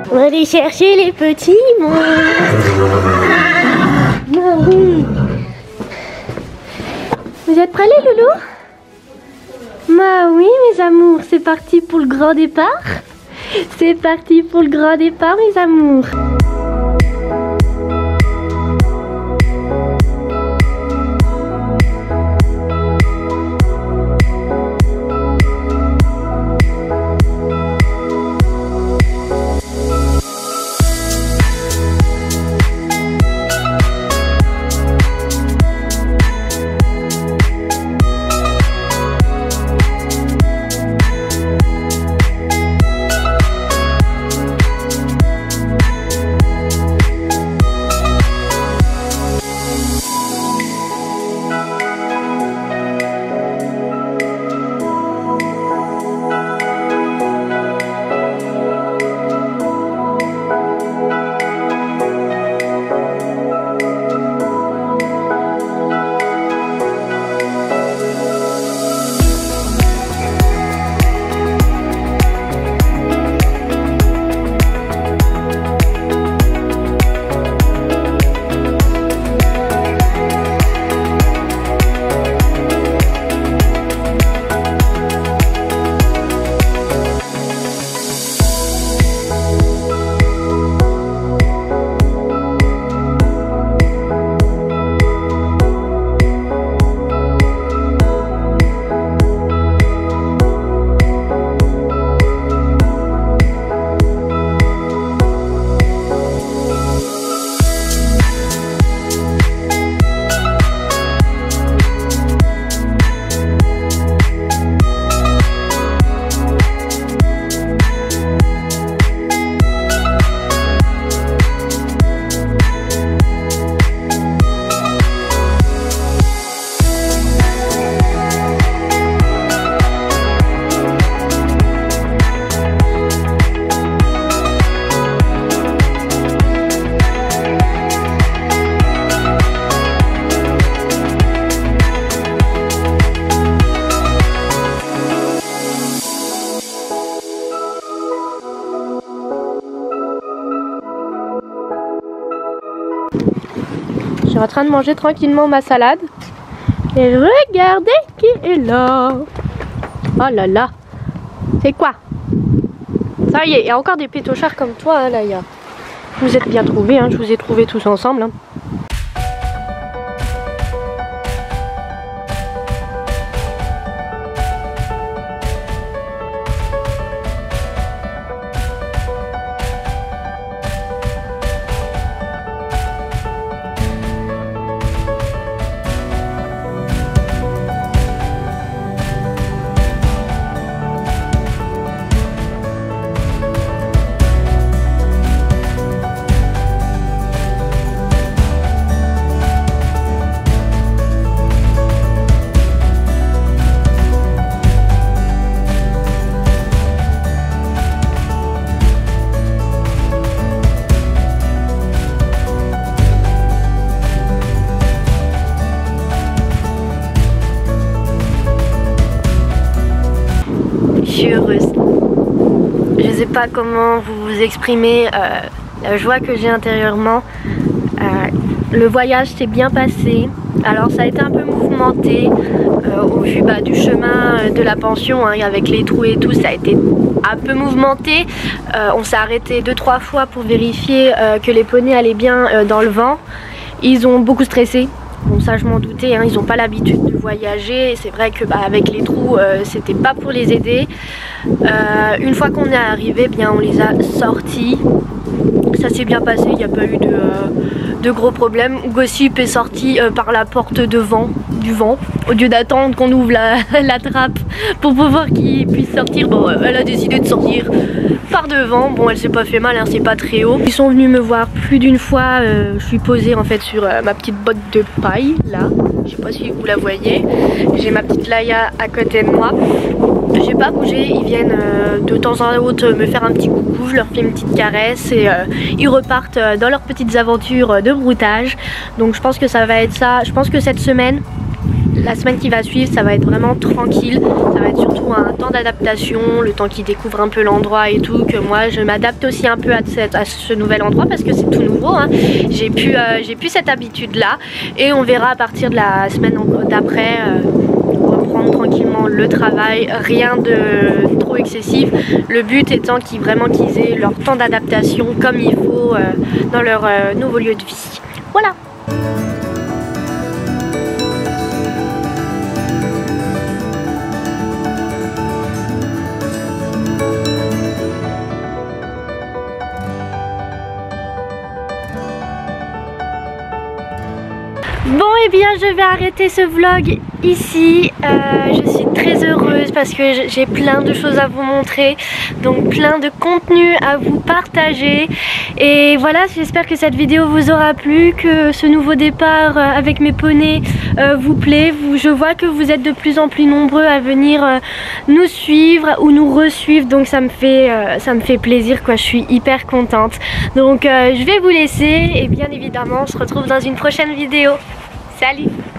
On va aller chercher les petits monstres. Ah oui. Vous êtes prêts les loulous? Bah oui mes amours, c'est parti pour le grand départ. C'est parti pour le grand départ mes amours. Je suis en train de manger tranquillement ma salade. Et regardez qui est là. Oh là là. C'est quoi? Ça y est, il y a encore des pétochards comme toi, hein, là. Vous êtes bien trouvés, hein, je vous ai trouvés tous ensemble. Hein. Je suis heureuse. Je sais pas comment vous exprimer la joie que j'ai intérieurement. Le voyage s'est bien passé. Alors ça a été un peu mouvementé au vu du chemin de la pension, hein, avec les trous et tout, ça a été un peu mouvementé. On s'est arrêté 2-3 fois pour vérifier que les poneys allaient bien dans le vent. Ils ont beaucoup stressé. Bon, ça je m'en doutais, hein, ils n'ont pas l'habitude de voyager. C'est vrai que avec les trous, c'était pas pour les aider. Une fois qu'on est arrivé, bien on les a sortis. Ça s'est bien passé, il n'y a pas eu de gros problèmes. Gossip est sorti par la porte devant du vent. Au lieu d'attendre qu'on ouvre la trappe pour pouvoir qu'il puisse sortir, bon, elle a décidé de sortir par devant. Bon, elle s'est pas fait mal, hein, c'est pas très haut. Ils sont venus me voir plus d'une fois. Je suis posée en fait sur ma petite botte de paille là. Je sais pas si vous la voyez. J'ai ma petite Laïa à côté de moi. J'ai pas bougé, ils viennent de temps en temps me faire un petit coucou, je leur fais une petite caresse et ils repartent dans leurs petites aventures de broutage. Donc je pense que ça va être ça. Je pense que cette semaine, la semaine qui va suivre, ça va être vraiment tranquille. Ça va être surtout un temps d'adaptation, le temps qu'ils découvrent un peu l'endroit et tout, que moi je m'adapte aussi un peu à ce nouvel endroit parce que c'est tout nouveau, hein. J'ai plus cette habitude là, et on verra à partir de la semaine d'après. Reprendre tranquillement le travail, rien de trop excessif. Le but étant qu'ils aient leur temps d'adaptation comme il faut dans leur nouveau lieu de vie. Voilà. Bon, et bien je vais arrêter ce vlog ici. Je suis très heureuse parce que j'ai plein de choses à vous montrer, donc plein de contenu à vous partager. Et voilà, j'espère que cette vidéo vous aura plu, que ce nouveau départ avec mes poneys vous plaît. Je vois que vous êtes de plus en plus nombreux à venir nous suivre ou nous re-suivre, donc ça me fait plaisir quoi, je suis hyper contente. Donc je vais vous laisser et bien évidemment on se retrouve dans une prochaine vidéo. Salut!